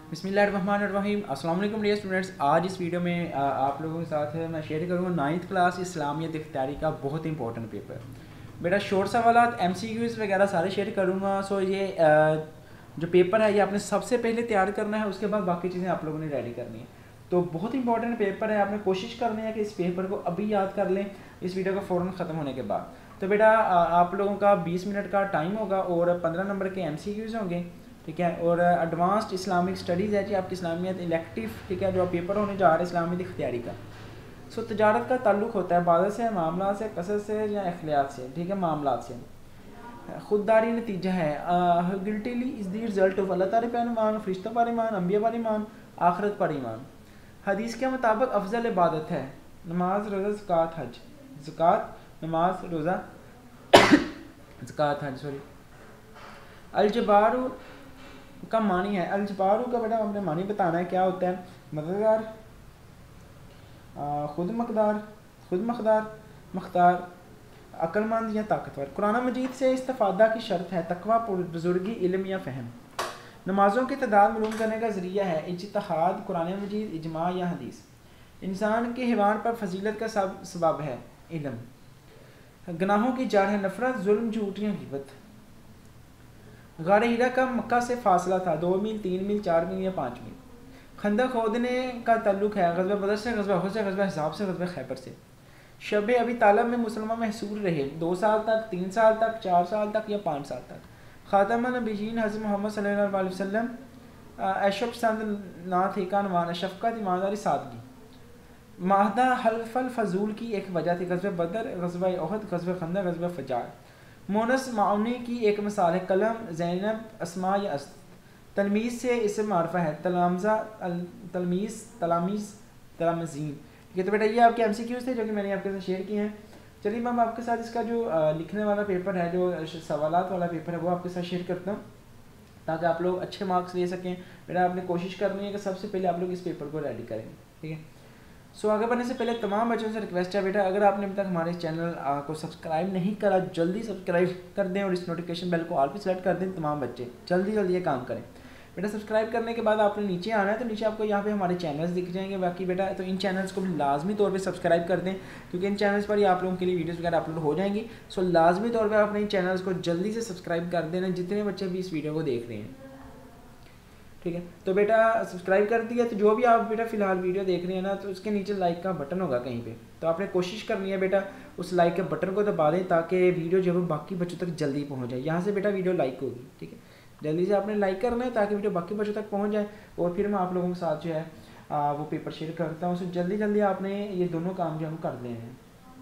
बिस्मिल्लाहिर्रहमानिर्रहीम। अस्सलाम वालेकुम डियर स्टूडेंट्स। आज इस वीडियो में आप लोगों के साथ मैं शेयर करूँगा 9th क्लास इस्लामियत इख्तियारी का बहुत इंपॉर्टेंट पेपर। बेटा शॉर्ट सवालात MCQs वगैरह सारे शेयर करूँगा। सो ये जो पेपर है ये आपने सबसे पहले तैयार करना है, उसके बाद बाकी चीज़ें आप लोगों ने रेडी करनी है। तो बहुत इंपॉर्टेंट पेपर है, आपने कोशिश करनी है कि इस पेपर को अभी याद कर लें इस वीडियो का फ़ौरन ख़त्म होने के बाद। तो बेटा आप लोगों का 20 मिनट का टाइम होगा और 15 नंबर के MCQs होंगे, ठीक है। और एडवांस्ड इस्लामिक स्टडीज़ है जी आपकी इस्लामियत इलेक्टिव, ठीक है, जो पेपर होने जा रहा है इस्लामियत इख्तियारी का। सो तजारत का ताल्लुक़ होता है इबादत से, मामला से, कसद से या अखलाक से, ठीक है, मामलात से। खुददारी नतीजा है, guiltily is the result of अल्लाह ताला पर ईमान, फरिश्तों पर ईमान, अंबिया पर ईमान, आखिरत पर ईमान। हदीस के मुताबिक अफजल इबादत है नमाज, रोज़ा, ज़कात, हज। ज़कात, नमाज, रोज़ा, ज़कात, हज, सॉरी। अलजबारू का मानी है, अलजबारू का बेटा हमने मानी बताना है क्या होता है। मददगार, खुद मकदार, खुद मकदार, मख्तार, अक्लमंद या ताकतवर। कुरान मजीद से इस्तिफादा की शर्त है तकवा, बुजुर्गी, इल्म या फ़हम। नमाज़ों की तादाद मालूम करने का ज़रिया है इज्तिहाद, कुरान मजीद, इजमा या हदीस। इंसान के हिवान पर फजीलत का सबब है इल्म। गुनाहों की जड़ है नफरत, जुल्म, झूठ या गिबत। गार हीरा का मक्का से फासला था 2 मील, 3 मील, 4 मील या 5 मील। खंदक खोदने का ताल्लुक है ग़ज़वा बदर से, ग़ज़वा उहद से, ग़ज़वा हिसाब से, ग़ज़वा खैबर से। शब अबी तालब में मुसलमान महसूर रहे 2 साल तक, 3 साल तक, 4 साल तक या 5 साल तक। ख़ातमुन नबिय्यीन हज़रत मोहम्मद सल्लल्लाहु अलैहि वसल्लम अशब संद ना थे का नवान शफ़क़त, ईमानदारी, सादगी। माहदा हल्फल फजूल की एक वजह थी ग़ज़वा बदर, ग़ज़वा उहद, ग़ज़वा खंदक, ग़ज़वा फजार। मोनस माउनी की एक मिसाल है कलम, ज़ैनब, अस्मा या अस्त। तलमीज़ से इसम मारफा है तलामज़ा, तलमीज़, तलामीज़, तलामज़ीन। ठीक है, तो बेटा ये आपके MCQs थे जो कि मैंने आपके साथ शेयर किए हैं। चलिए मैं आपके साथ इसका जो लिखने वाला पेपर है, जो सवालात वाला पेपर है, वो आपके साथ शेयर करता हूँ ताकि आप लोग अच्छे मार्क्स ले सकें। बेटा आपने कोशिश करनी है कि सबसे पहले आप लोग इस पेपर को रेडी करें, ठीक है। सो आगे बढ़ने से पहले तमाम बच्चों से रिक्वेस्ट है बेटा, अगर आपने अभी तक हमारे चैनल को सब्सक्राइब नहीं करा, जल्दी सब्सक्राइब कर दें और इस नोटिफिकेशन बेल को ऑल पे सेलेक्ट कर दें। तमाम बच्चे जल्दी जल्दी ये काम करें। बेटा सब्सक्राइब करने के बाद आपने नीचे आना है, तो नीचे आपको यहाँ पे हमारे चैनल्स दिख जाएंगे। बाकी बेटा तो इन चैनल्स को भी लाजमी तौर पे सब्सक्राइब कर दें, क्योंकि इन चैनल्स पर ही आप लोगों के लिए वीडियोस वगैरह अपलोड हो जाएंगी। सो लाजमी तौर पर अपने इन चैनल्स को जल्दी से सब्सक्राइब कर देना, जितने बच्चे भी इस वीडियो को देख रहे हैं, ठीक है। तो बेटा सब्सक्राइब कर दिया, तो जो भी आप बेटा फ़िलहाल वीडियो देख रहे हैं ना, तो उसके नीचे लाइक का बटन होगा कहीं पे, तो आपने कोशिश करनी है बेटा उस लाइक के बटन को दबा दें ताकि वीडियो जो है बाकी बच्चों तक जल्दी पहुंच जाए। यहाँ से बेटा वीडियो लाइक होगी, ठीक है, जल्दी से आपने लाइक करना है ताकि वीडियो बाकी बच्चों तक पहुँच जाए। और फिर मैं आप लोगों के साथ जो है वो पेपर शेयर करता हूँ। सो जल्दी जल्दी आपने ये दोनों काम जो हम कर दें हैं।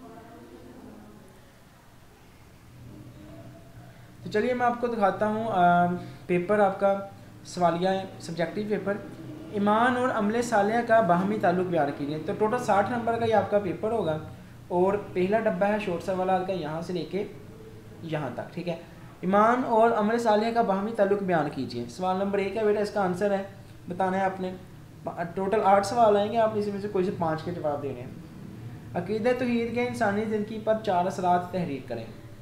तो चलिए मैं आपको दिखाता हूँ पेपर आपका सवालिया सब्जेक्टिव पेपर। ईमान और अमले सालिया का बाहमी ताल्लुक़ बयान कीजिए। तो टोटल 60 नंबर का ये आपका पेपर होगा और पहला डब्बा है शॉर्ट सवाल का यहाँ से लेके यहाँ तक, ठीक है। ईमान और अमले सालिया का बाहमी ताल्लुक़ बयान कीजिए। सवाल नंबर 1 है बेटा, इसका आंसर है बताना है आपने। टोटल 8 सवाल आएंगे, आप इसमें से कोई से 5 के जवाब देने हैं। अक़ीदा तौहीद के इंसानी ज़िंदगी पर 4 असरात तहरीर करें।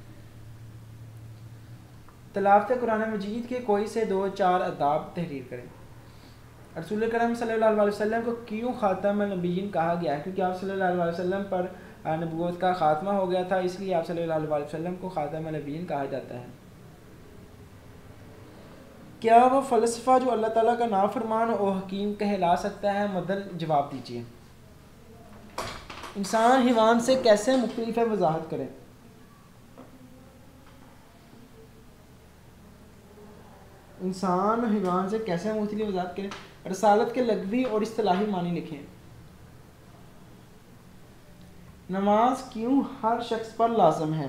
तलावत कुरान मजीद के कोई से 2-4 अदाब तहरीर करें। रसूल करम सल्लल्लाहु अलैहि वसल्लम को क्यों ख़ातमुन नबिय्यीन कहा गया है? क्योंकि आप सल्लल्लाहु अलैहि वसल्लम पर नबूवत का ख़ात्मा हो गया था, इसलिए आप सल्लल्लाहु अलैहि वसल्लम को ख़ातमुन नबिय्यीन कहा जाता है। क्या वो फ़लसफ़ा जो अल्लाह ताला का नाफरमान और हकीम कहला सकता है? मदल जवाब दीजिए। इंसान हिवान से कैसे मुख्तलिफ है, वजाहत करें। इंसान हिवान से कैसे मुख्तलिफ वजाहत करें। रसालत के लग़वी और इस्तिलाही मानी लिखें। नमाज क्यों हर शख्स पर लाजम है?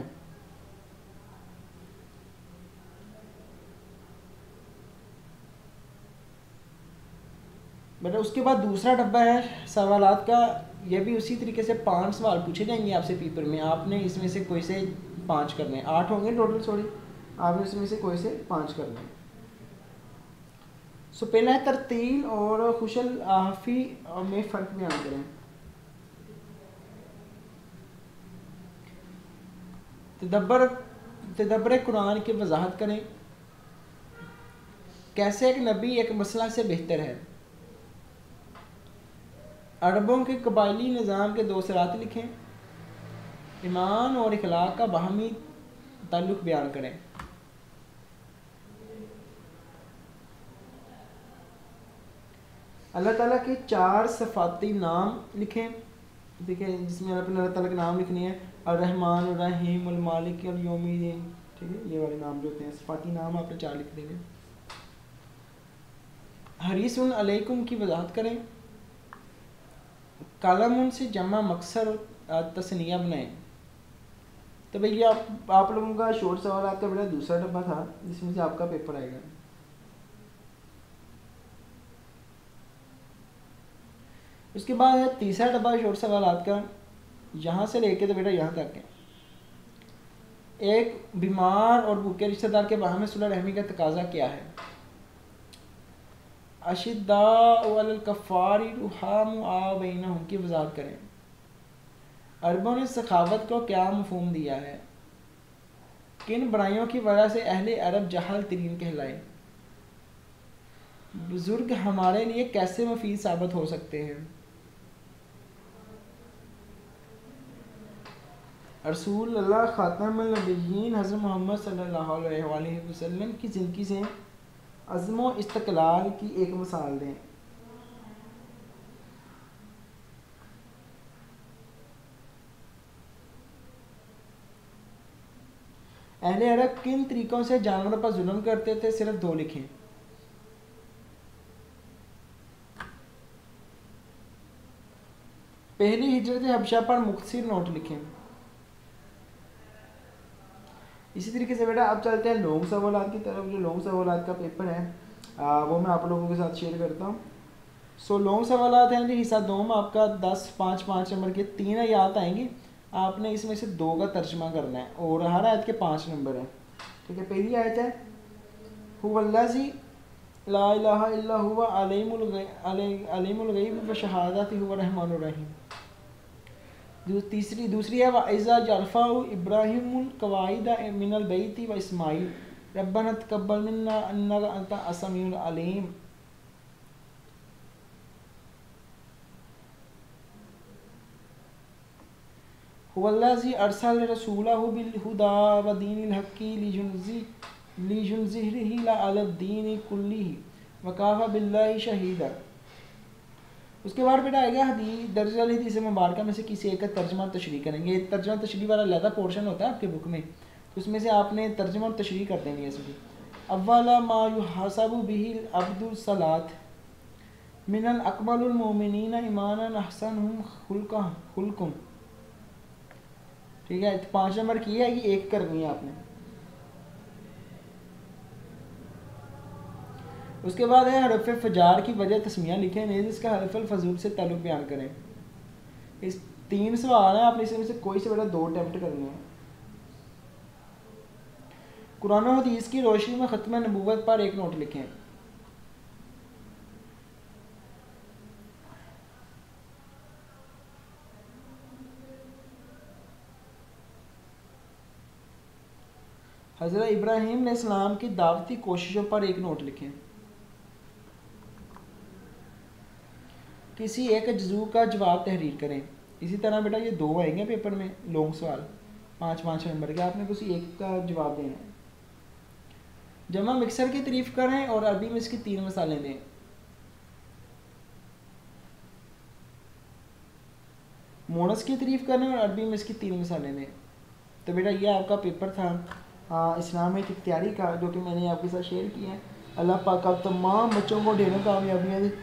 बेटा उसके बाद दूसरा डब्बा है सवालात का, यह भी उसी तरीके से 5 सवाल पूछे जाएंगे आपसे पेपर में। आपने इसमें से कोई से 5 करने हैं, 8 होंगे टोटल, सॉरी, आपने इसमें से कोई से 5 करने हैं। सो पहला है तरतील और खुशल आफी में फ़र्क बयान करें। तदब्बर कुरान की वजाहत करें। कैसे एक नबी एक मसला से बेहतर है। अरबों के कबायली निज़ाम के दो सरात लिखें। ईमान और इखलाक का बाहमी ताल्लुक़ बयान करें। अल्लाह ताला के 4 सफ़ाती नाम लिखें, देखिए जिसमें अल्लाह ताला के नाम लिखनी है, अर्रहमान अर्रहीम अल मालिक अल यौमिद्दीन, ठीक है, ये वाले नाम जो होते हैं सफ़ाती नाम आपने 4 लिख देंगे। हरीसुन अलैकुम की वजाहत करें। कालमुन से जमा मक्सर तस्निया बनाएं। तो भैया आप लोगों का शॉर्ट सवाल आपका बड़ा दूसरा डब्बा था जिसमें से आपका पेपर आएगा। उसके बाद है तीसरा डब्बा शॉर्ट सवाल आपका, यहाँ से लेके तो बेटा यहाँ तक है। एक बीमार और भूखे रिश्तेदार के बाहर में सुलह रहमी का तकाजा क्या है। अशिद्दाउ कफ़ारी रुहामु बैनहुम की वजाहत करें। अरबों ने सखावत को क्या मफ़हूम दिया है। किन बुराइयों की वजह से अहले अरब जहल तरीन कहलाए। बुजुर्ग हमारे लिए कैसे मुफीद साबित हो सकते हैं। रसूल अल्लाह खातमुन नबिय्यीन हज़रत मोहम्मद सल्लल्लाहु अलैहि वसल्लम की ज़िंदगी से अज़्म व इस्तक़लाल की एक मिसाल दें। अहले अरब किन तरीक़ों से जानवरों पर जुल्म करते थे, सिर्फ 2 लिखें। पहली हिजरत हबशा पर मुख्तसर नोट लिखें। इसी तरीके से बेटा अब चलते हैं लॉन्ग सवालात की तरफ। जो लॉन्ग सवालात का पेपर है वो मैं आप लोगों के साथ शेयर करता हूँ। सो लॉन्ग सवालात हैं जी, हिस्सा 2 में आपका 10 5 5 नंबर के 3 आयत आएंगी। आपने इसमें से 2 का तर्जमा करना है और हर आयत के 5 नंबर हैं, ठीक है। पहली आयत है हुवल्लज़ी ला इलाहा इल्ला हुवा अलीमुल गैब व शहादति हुवा रहमानुर रहीम। दूसरी है वइज़ा जरफ़अ इब्राहीमुल कवाइद मिनल बैति व इस्माईल रब्बना तक़ब्बल मिन्ना इन्नका अंता अस्समीउल अलीम। हुवल्लज़ी अरसल रसूलहु बिल हुदा व दीनिल हक़्क़ि लियुज़हिरहु अला दीनि कुल्लिहि व काफ़ा बिल्लाहि शहीदा। उसके बाद बेटा आएगा हदीस दर्ज वाली हदीस मुबारक में से किसी एक का तर्जमा तशरीह करेंगे। तर्जमा तशरीह वाला लहदा पोर्शन होता है आपके बुक में, तो उसमें से आपने तर्जमा और तशरीह कर देनी है इसकी। अव्वला मा युहसबु बिहिल अब्दुल सलात मिनल अकमलुल मोमिनीना ईमानन अहसनुहुम खुल्कुम, ठीक है। 5 नंबर की है कि 1 करनी है आपने। उसके बाद है हरफ फजार की वजह तस्मिया लिखें, नहीं जिसका हरफ फजूल से ताल्लुक़ बयान करें। इस 3 सवाल हैं, आपने इसमें से कोई से बेटा 2 अटैम्प्ट करने हैं। कुरान और हदीस की रोशनी में ख़त्म नबूवत पर 1 नोट लिखें। हज़रत इब्राहीम अलैहिस्सलाम की दावती कोशिशों पर 1 नोट लिखें। किसी एक जज़ू का जवाब तहरीर करें। इसी तरह बेटा ये 2 आएंगे पेपर में लॉन्ग सवाल 5 5 नंबर के, आपने किसी एक का जवाब देना है। जमा मिक्सर की तारीफ़ करें और अरबी में इसकी 3 मिसालें दें। मोनस की तारीफ़ करें और अरबी में इसकी 3 मिसालें दें। तो बेटा ये आपका पेपर था इस्लामी तैयारी का, जो कि मैंने आपके साथ शेयर किया है। अल्लाह पाक आप तमाम बच्चों को ढेरों कामयाबियाँ दे।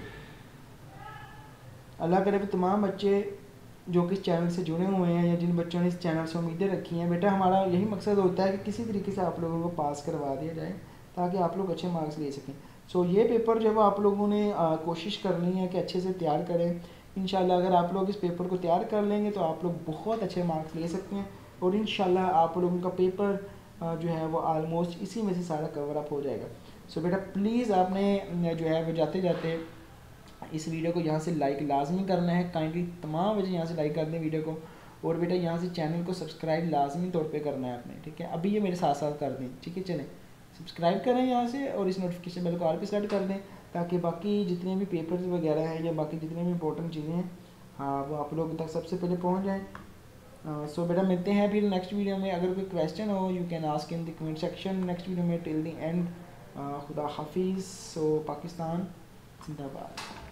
अल्लाह करे तमाम बच्चे जो कि इस चैनल से जुड़े हुए हैं या जिन बच्चों ने इस चैनल से उम्मीदें रखी हैं, बेटा हमारा यही मकसद होता है कि किसी तरीके से आप लोगों को पास करवा दिया जाए ताकि आप लोग अच्छे मार्क्स ले सकें। सो ये पेपर जो है आप लोगों ने कोशिश करनी है कि अच्छे से तैयार करें। इंशाल्लाह अगर आप लोग इस पेपर को तैयार कर लेंगे तो आप लोग बहुत अच्छे मार्क्स ले सकते हैं और इंशाल्लाह आप लोगों का पेपर जो है वो आलमोस्ट इसी में से सारा कवर अप हो जाएगा। सो बेटा प्लीज़ आपने जो है वो जाते जाते इस वीडियो को यहाँ से लाइक लाजमी करना है। काइंडली तमाम बच्चे यहाँ से लाइक कर दें वीडियो को, और बेटा यहाँ से चैनल को सब्सक्राइब लाजमी तौर पे करना है आपने, ठीक है। अभी ये मेरे साथ साथ कर दें, ठीक है। चलें सब्सक्राइब करें यहाँ से और इस नोटिफिकेशन बेल को ऑल पे सेलेक्ट कर दें, ताकि बाकी जितने भी पेपर्स वगैरह हैं या बाकी जितने भी इंपॉर्टेंट चीज़ें हैं हाँ वो आप लोगों तक सबसे पहले पहुँच जाएँ। सो बेटा मिलते हैं फिर नेक्स्ट वीडियो में। अगर कोई क्वेश्चन हो you can ask in the comment section next video में। टिल द एंड खुदा हाफिज़। सो पाकिस्तान जिंदाबाद।